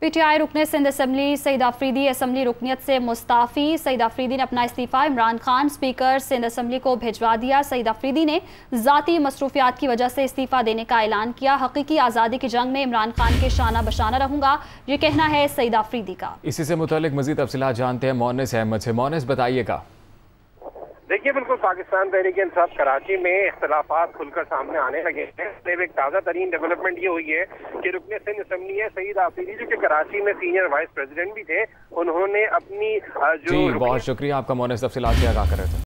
PTI रुकने Sindh assembly Saeed Afridi assembly रुकनियत से मुस्ताफ़ी। सईद आफरीदी ने अपना इस्तीफ़ा इमरान खान स्पीकर सिंध असम्बली को भिजवा दिया। सईद आफरीदी ने ज़ाती मसरूफियात की वजह से इस्तीफ़ा देने का ऐलान किया। हकीकी आज़ादी की जंग में इमरान खान के शाना बशाना रहूंगा, ये कहना है सईद आफरीदी का। इसी से मुतालिक मज़ीद तफसीलात जानते हैं मोनिस अहमद से। मोनिस, बताइएगा। देखिए, बिल्कुल पाकिस्तान तहरीक इंसाफ कराची में इख्तलाफात खुलकर सामने आने लगे हैं। एक ताज़ा तरीन डेवलपमेंट ये हुई है कि रुकने सिंध असम्बली है सईद आफरीदी, जो कि कराची में सीनियर वाइस प्रेसिडेंट भी थे, उन्होंने अपनी जी बहुत शुक्रिया आपका मोनिस, तफसीलात से आगाह कर रहे थे।